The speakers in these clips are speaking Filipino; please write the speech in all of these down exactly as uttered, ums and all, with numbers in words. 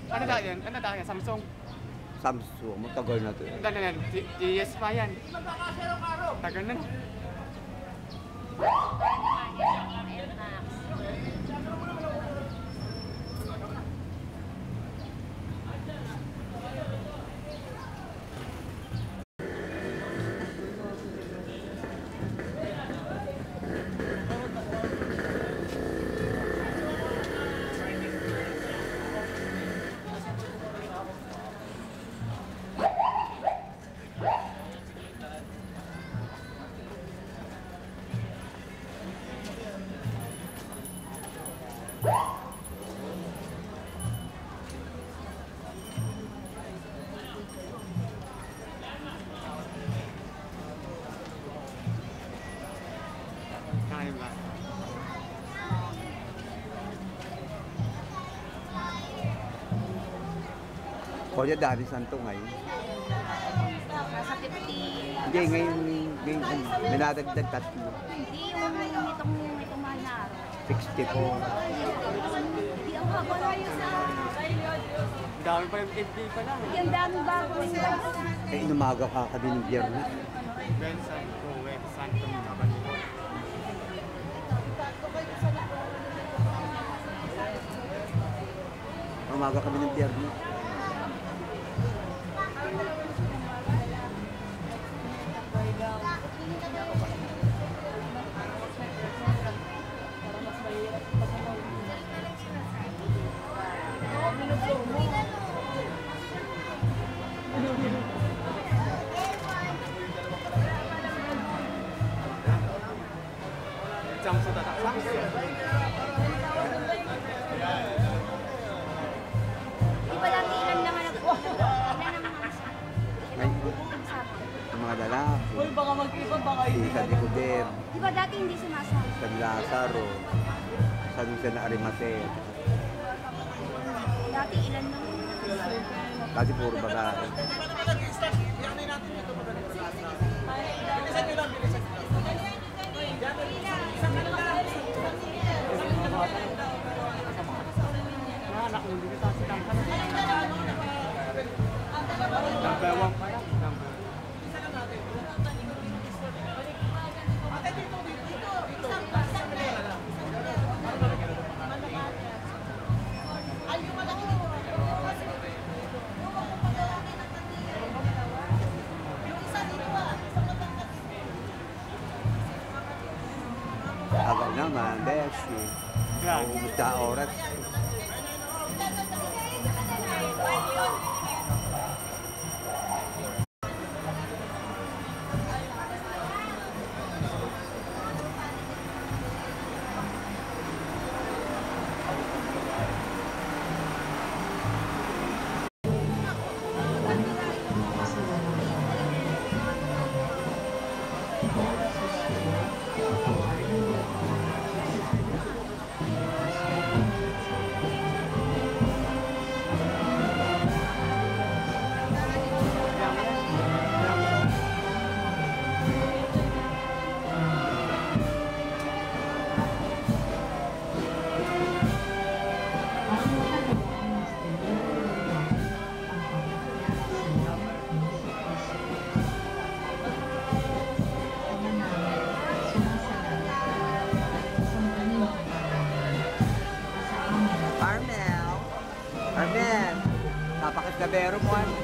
Ano daw yan? Ano daw yan? Samsung? Samsung, matagal na to. Dala yan, G S pa yan. Tagal na. Kain ba? Kuya dati santo ngayon. Nasa fifty. Hindi, ngayon, ngayon, may nadagdag tatlo. Hindi yung itong itong mahal na araw. sixty-four. Hindi ang haba na yun sa... Dami pa yung F D pala. Yung dami bago nila. Eh, inumaga ka ka din ng biyernes. Ben Santo, Web Santo, Cabanilo. Umaga kami ng biyernes. Samsung tatap. Di ba dati ilan naman nag-uwa? Ilan naman ang isa? May, ang mga lalaki. Uy, baka mag-iba, baka Si San Nicoder, Di ba dati hindi sumasama? San Lazaro, San Jose na Arimate. Dati ilan naman? Kasi puro babae. Anak mo, hindi kita silang ka na. Number one pa lang. Number. Agad naman, Beshi. Nauubos na oras. Armel! Armel! Napakasgabero mo ano?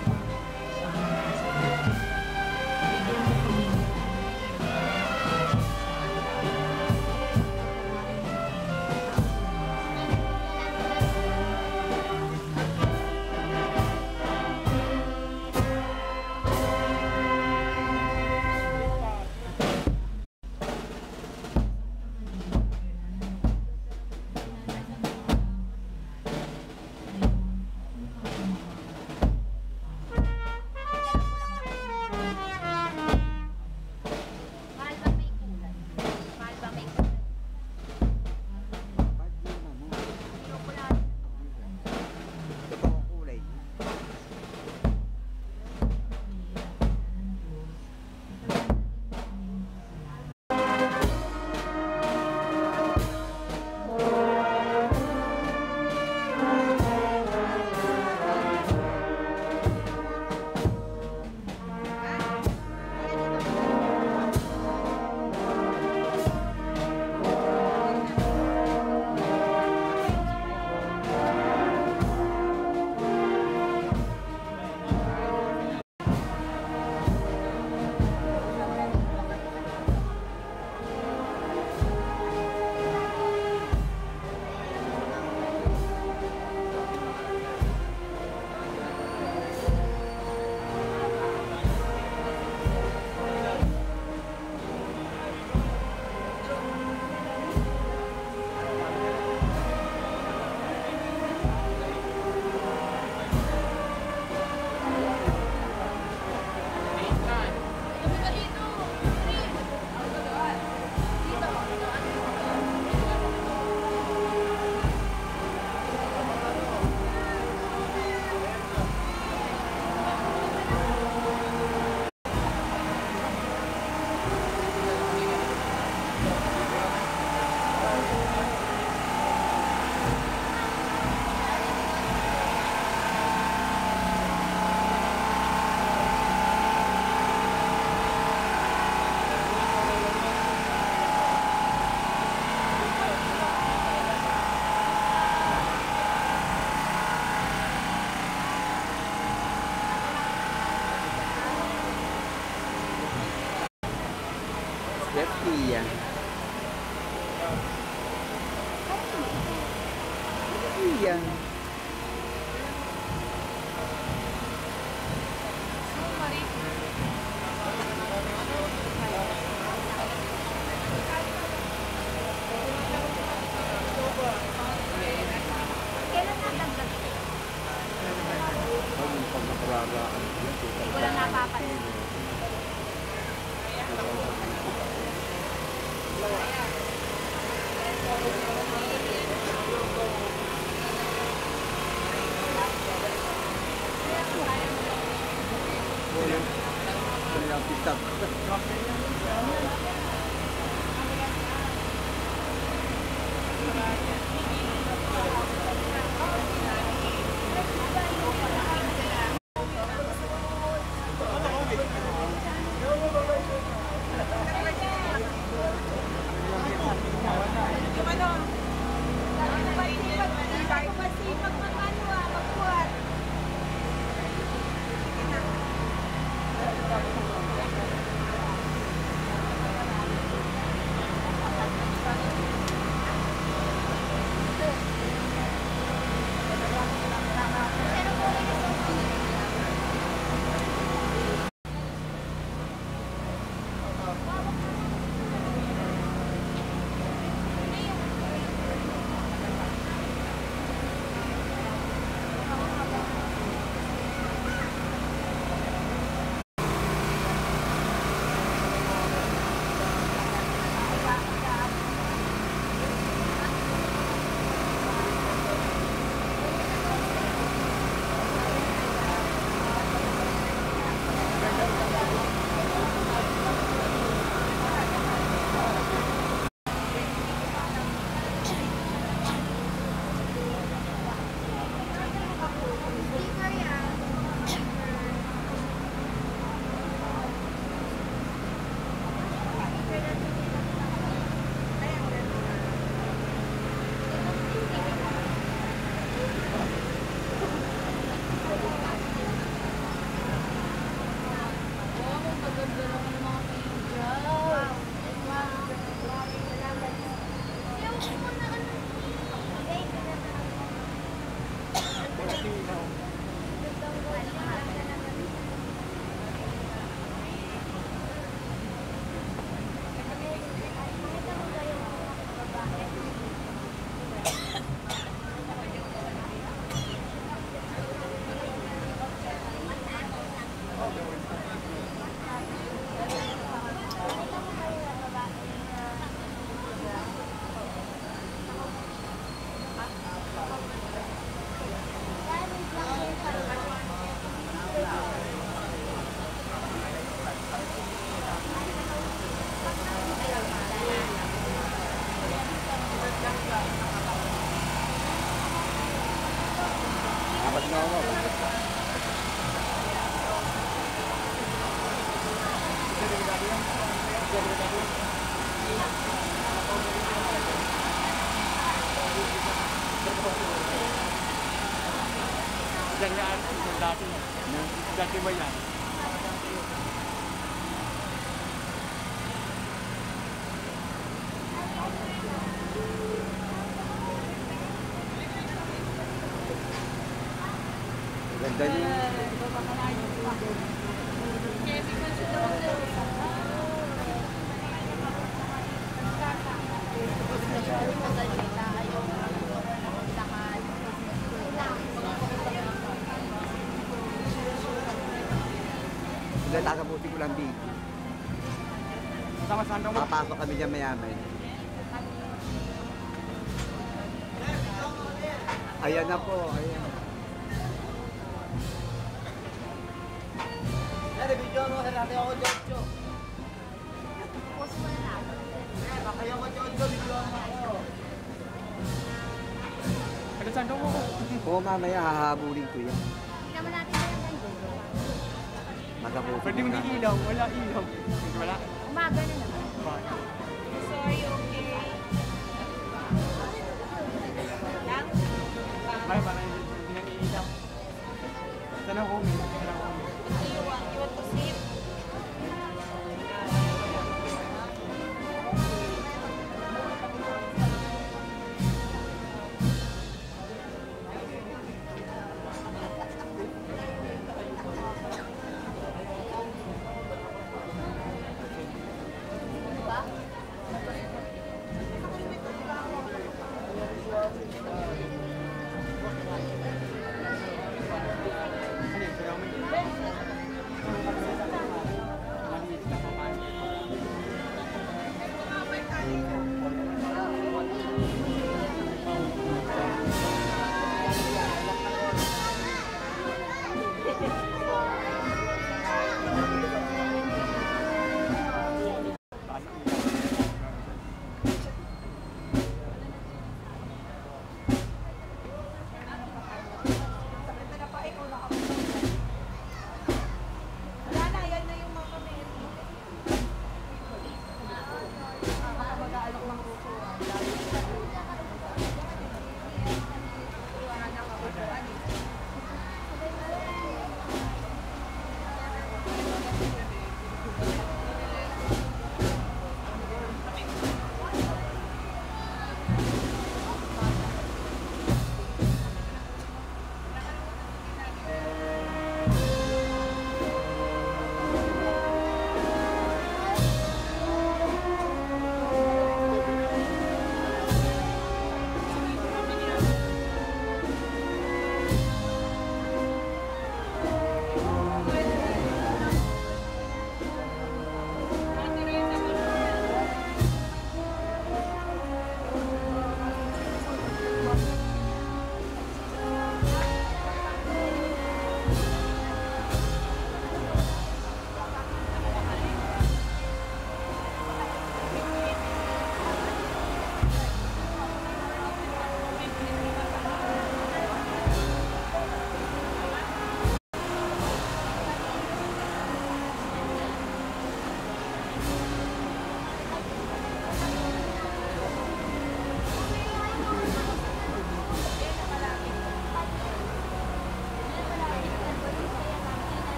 Jet ski yan. Jet ski yan. Kailan natanggal? Pag pag nakararaan. Wala napapansin. Wala pitak. Masipag magano ah, magbuhat. Apat na ako. Diyan yan, yung dati. Dati ba yan? Ganda yun. Sila takabuti ko lang dito. Sama saan daw mo? Papasok kami dyan maya-maya. Ayan na po, ayan. Dali, video mo sa natin ako, Jojo. Post mo na lang. Kaya ko, Jojo, video mo ako. Ano saan daw mo? Oo, mamaya hahabulin ko yan. Hindi naman natin na yung nandito. Magabuti Pwede mo ko na. di ilaw, wala ilaw. Wala. Umaga na naman. Sorry, okay. Lang? Ay, parang hindi nang iilaw. Saan ako umi? Saan ako umi? You want, you want to save?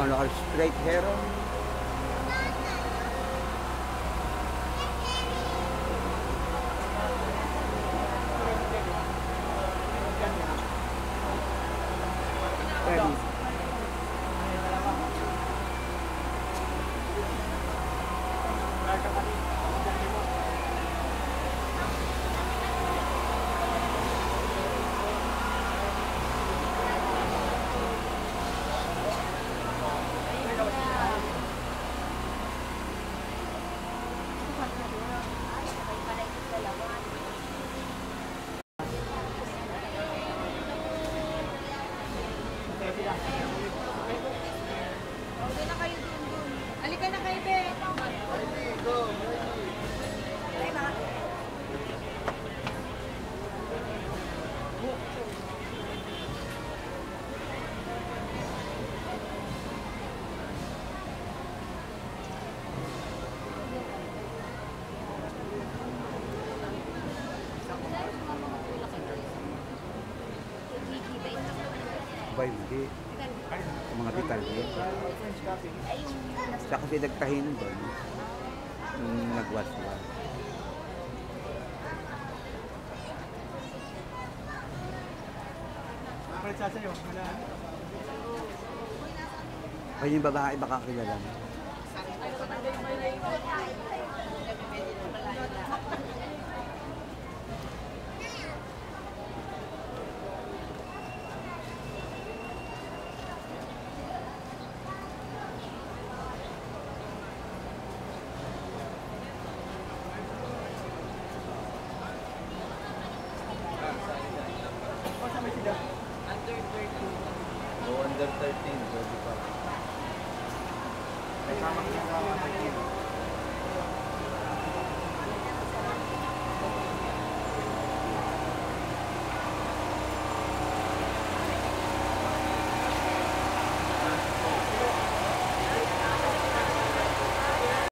ano ka, straight hair. oh. Pwede. Doon na kayo dun dun. Halika na kayo, be. Ay, mga. Ba, hindi. Ang mga detalye. Siya kasi nagtahin doon. Yung nagwas-was. Palit sa sa'yo. Wala. Ay, yung babae baka kilala mo. O, sa may sila. O, under thirteen. Pwede pa. May kamang yung